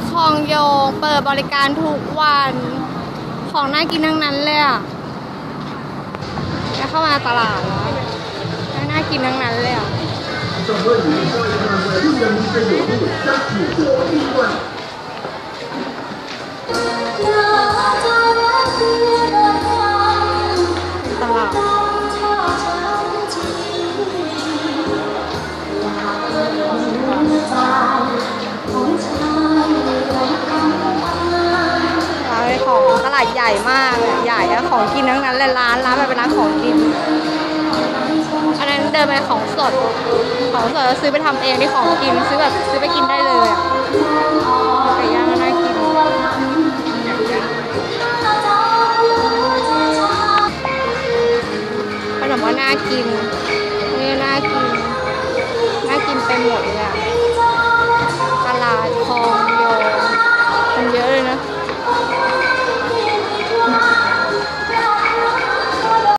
คลองโยงเปิดบริการทุกวันของน่ากินทั้งนั้นเลยอ่ะแล้วเข้ามาตลาดแล้วน่ากินทั้งนั้นเลยอ่ะตลาดของตลาดใหญ่มากใหญ่อะของกินทั้งนั้นเลยร้านแบบเป็นร้านของกินอันนั้นเดินไปของสดแล้วซื้อไปทำเองที่ของกินซื้อไปกินได้เลยอะไก่ย่างก็น่ากินขนมว่าน่ากินนี่น่ากินไปหมด